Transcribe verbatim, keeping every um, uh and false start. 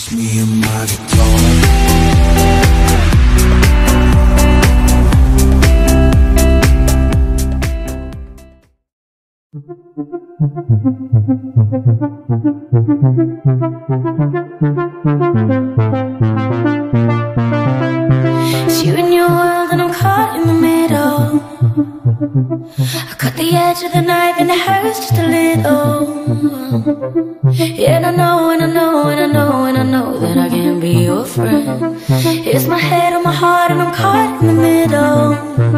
just me and my guitar. It's you and your world and I'm caught in the middle. I cut the edge of the knife and it hurts just a little. Yeah, and I know, and I know, and I know, and I know that I can't be your friend. It's my head on my heart and I'm caught in the middle.